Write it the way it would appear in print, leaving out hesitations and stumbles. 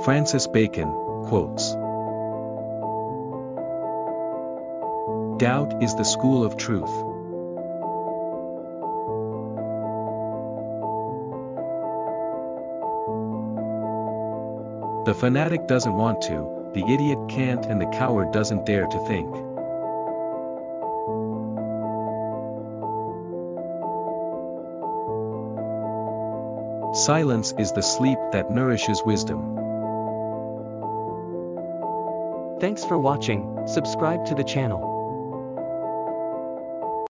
Francis Bacon, quotes. Doubt is the school of truth. The fanatic doesn't want to, the idiot can't, and the coward doesn't dare to think. Silence is the sleep that nourishes wisdom. Thanks for watching. Subscribe to the channel.